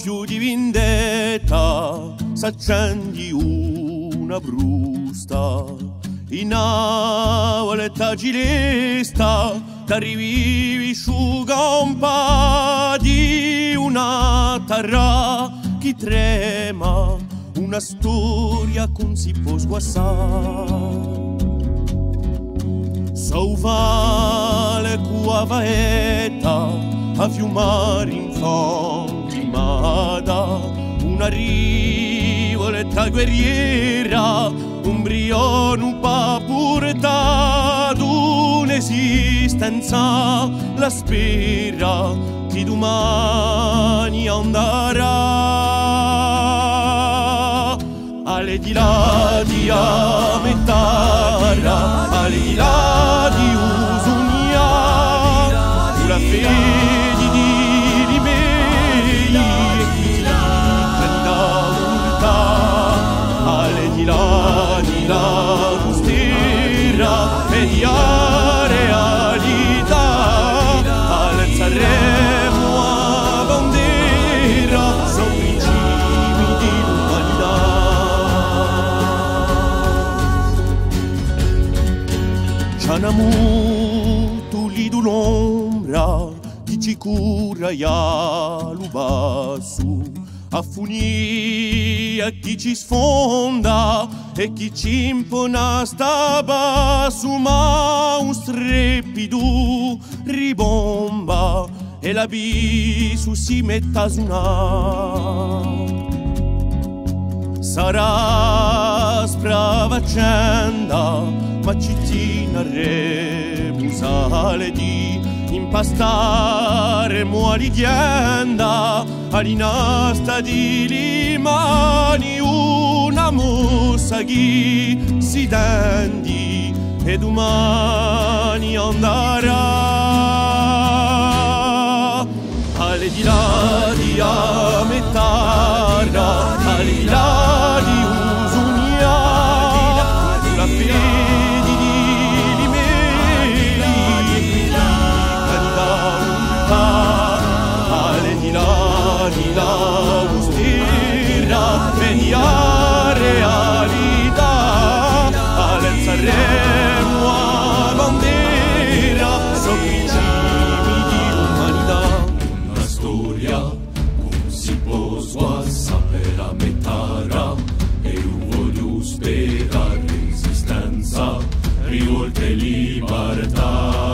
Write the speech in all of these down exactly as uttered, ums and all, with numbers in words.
soffio di vendetta s'accendi una brusta in auletta gilesta t'arrivi sciuga un pa' di una terra che trema una storia che non si può sguassare. Sauvale cua vaeta a fiumare in fontimada una rivoletta guerriera un brio non pa' portato un'esistenza la spera che domani andrà alle di là di Ametara alle di là di Usunia una fede di rimei e chi canta urta alle di là di la costera e di realtà alle Sanremo a bandera sono principi di l'umanità. C'anamu tu lì l'ombra chi ci cura ya lo basso a funi a chi ci sfonda e chi ci impona sta basso ma un strepido ribomba e l'abisso si mette a suonare. Sarà spravaccenda ma ci tinaremo sale di impastare muoridienda all'inasta di limani una mossa chi si dendi e domani andrà alle di là di Ametara alle di là di Usunia la fede di rimei e chi canta urta alle di là di la costera media realtà alle Sanremo a bandera sono principi di l'umanità. Una storia non si può sapere a metà e io voglio sperare resistenza rivolte libertà.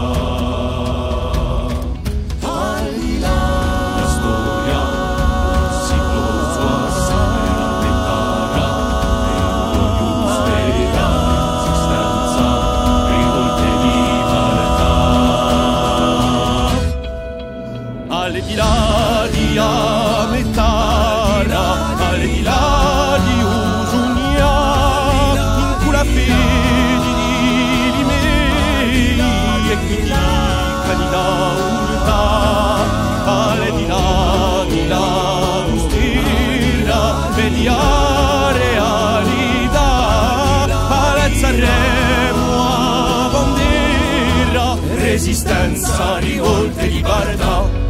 La storia non si può sapere a metà e io voglio sperare resistenza rivolte libertà. Alle di là di Ametara alle di là di Usunia in cura fede di rimei e chi ti canida urta alle di là di la costera media realtà alle Sanremo a bandera resistenza rivolte libertà.